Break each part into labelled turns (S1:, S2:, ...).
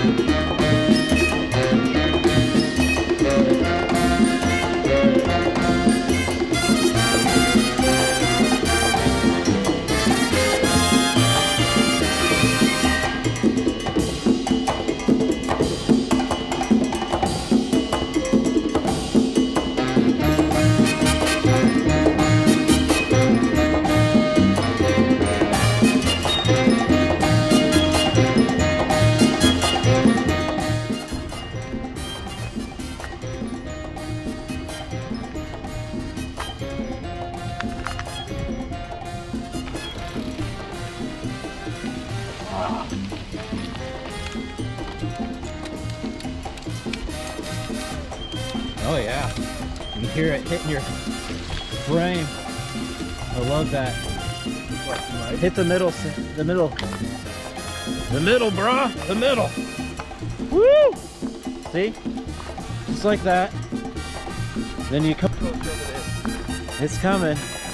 S1: Oh yeah, you hear it hitting your frame. I love that. Hit the middle, the middle, bruh, the middle. Woo! See, just like that. Then you come. It's coming.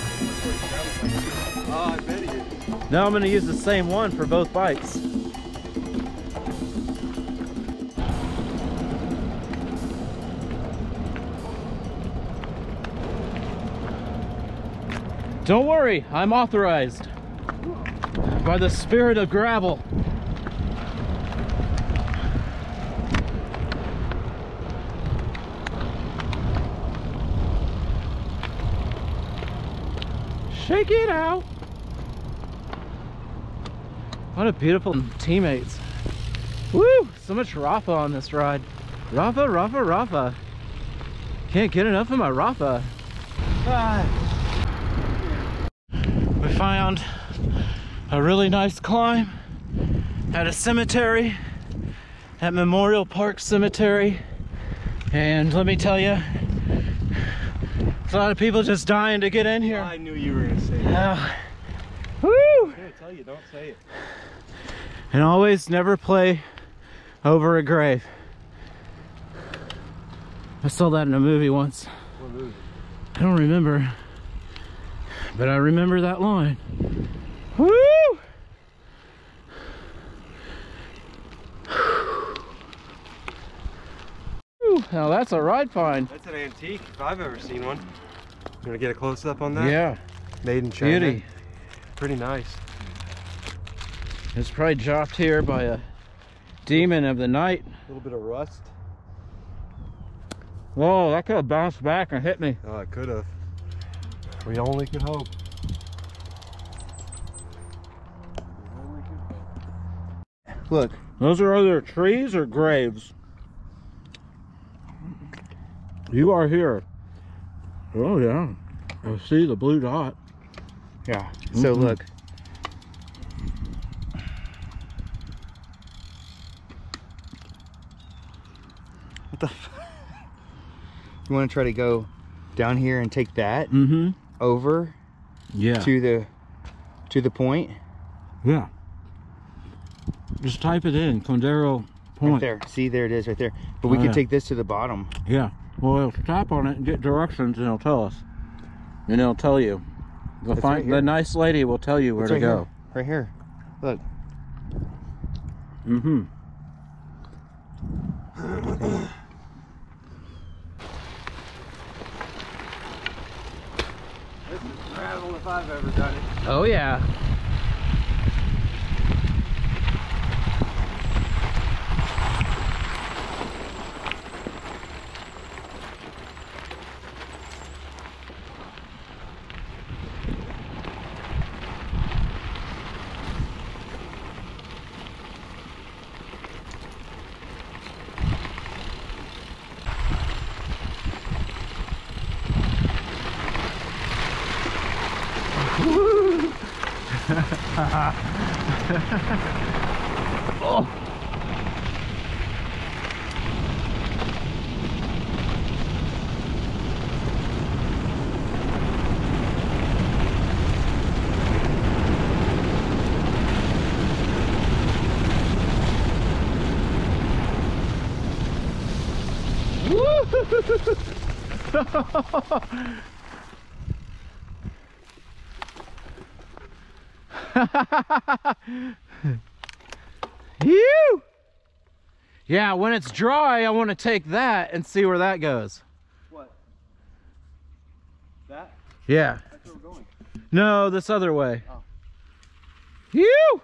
S2: Oh, I bet it is.
S1: Now I'm going to use the same one for both bites. Don't worry, I'm authorized by the spirit of gravel. Shake it out. What a beautiful teammates. Woo! So much Rafa on this ride. Rafa, Rafa, Rafa. Can't get enough of my Rafa. We found a really nice climb at a cemetery, at Memorial Park Cemetery. And let me tell you, there's a lot of people just dying to get in here.
S2: I knew you were going to say that.
S1: Woo!
S2: I'm going to tell you, don't say it.
S1: And always never play over a grave. I saw that in a movie once.
S2: What movie?
S1: I don't remember, but I remember that line. Woo! Now that's a ride find.
S2: That's an antique if I've ever seen one. You want to get a close up on that?
S1: Yeah.
S2: Made in China.
S1: Beauty.
S2: Pretty nice.
S1: It's probably dropped here by a demon of the night.
S2: A little bit of rust.
S1: Whoa, that could have bounced back and hit me.
S2: Oh, it could have. We only could hope.
S1: Look, those are either trees or graves. You are here. Oh yeah, I see the blue dot.
S3: Yeah, so look. What the You want to try to go down here and take that over to the point?
S1: Yeah. Just type it in, Quindero point.
S3: Right there. See, there it is right there. But we can take this to the bottom.
S1: Yeah. Well, it'll tap on it and get directions and it'll tell us. And it'll tell you. The nice lady will tell you where to go.
S3: Right here. Look.
S2: This is gravel if I've ever done it.
S1: Oh yeah. Oh. You! Yeah, when it's dry, I want to take that and see where that goes.
S2: What? That?
S1: Yeah.
S2: That's where we're going.
S1: No, this other way.
S2: Oh.
S1: You.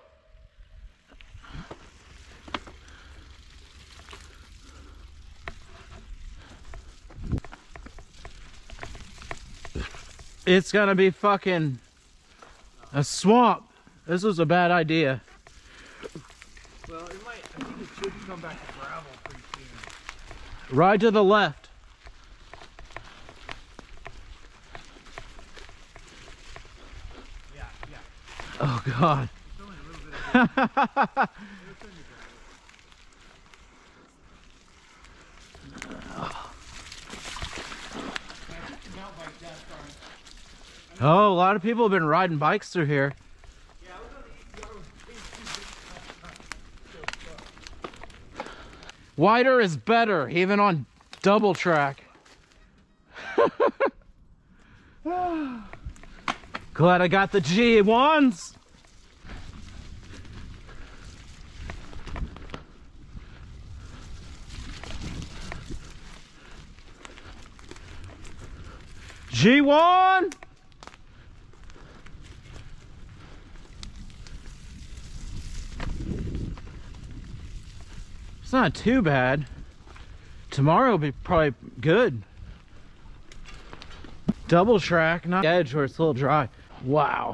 S1: It's gonna be fucking a swamp. This was a bad idea.
S2: Well, it might, I think it should come back to gravel pretty soon.
S1: Right to the left.
S2: Yeah.
S1: Oh God.
S2: It's only a little bit of
S1: Oh, a lot of people have been riding bikes through here.
S2: Yeah, I was on the
S1: Wider is better, even on double track. Glad I got the G1s. G1. It's not too bad. Tomorrow will be probably good. Double track, not edge where it's a little dry. Wow.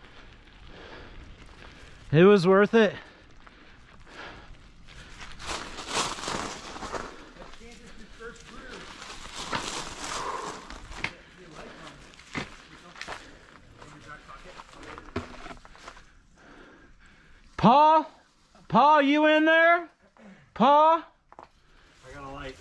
S1: It was worth it. Pa, you in there? Pa?
S2: I got a light.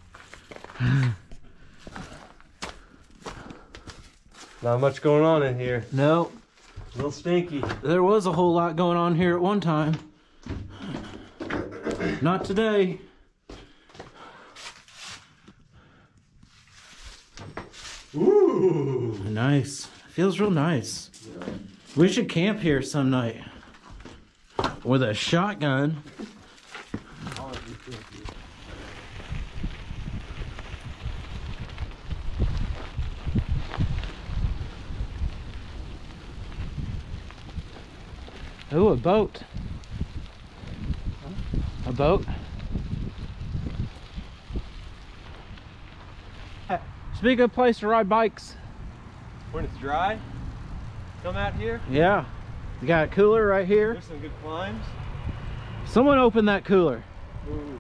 S2: Not much going on in here.
S1: No.
S2: A little stinky.
S1: There was a whole lot going on here at one time. Not today.
S2: Ooh.
S1: Nice. Feels real nice. We should camp here some night. With a shotgun. Ooh, a boat. A boat. Should be a good place to ride bikes.
S2: When it's dry, come out here.
S1: Yeah. You got a cooler right here.
S2: There's some good climbs.
S1: Someone open that cooler.
S2: Ooh.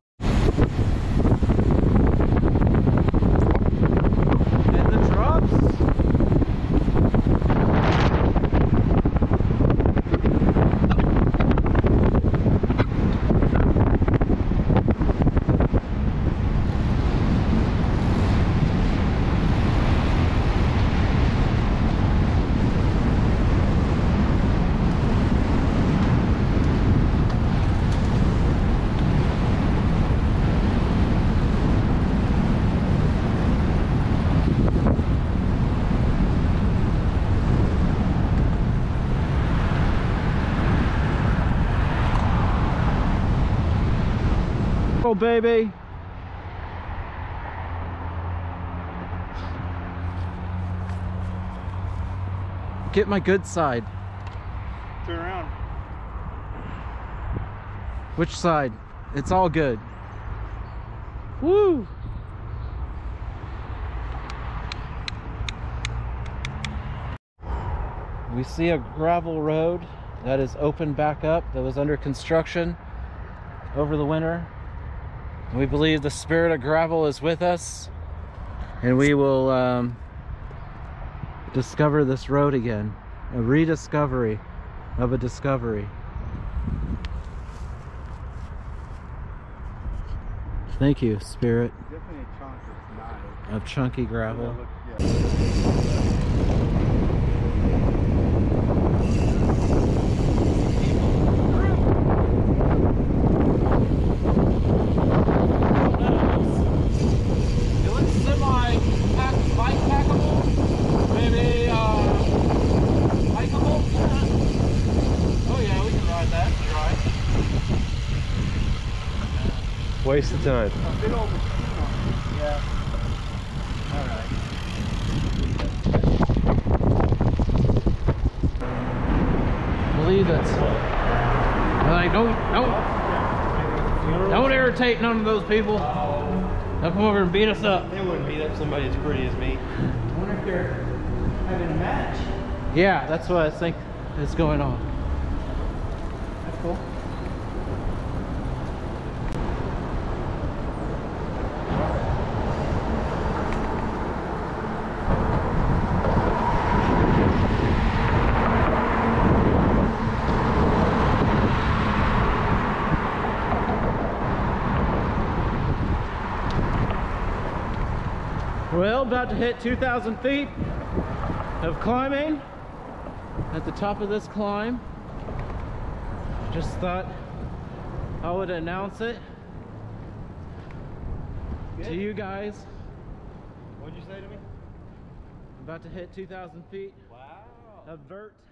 S1: And the drops. Oh, baby. Get my good side.
S2: Turn around.
S1: Which side? It's all good. Woo! We see a gravel road that is opened back up, that was under construction over the winter. We believe the spirit of gravel is with us, and we will discover this road again. A rediscovery of a discovery. Thank you, spirit
S3: Definitely a chunk that's not.
S1: of chunky gravel.
S2: Waste of time.
S3: A big old machine on it.
S1: Yeah. All right. Believe that's like don't irritate none of those people. They'll come over and beat us up.
S2: They wouldn't beat up somebody as pretty as me.
S3: I wonder if they're having a match.
S1: Yeah, that's what I think is going on.
S3: That's cool.
S1: Well, about to hit 2,000 feet of climbing at the top of this climb. Just thought I would announce it to you guys.
S2: What'd you say to me?
S1: About to hit 2,000 feet
S2: Wow.
S1: of vert.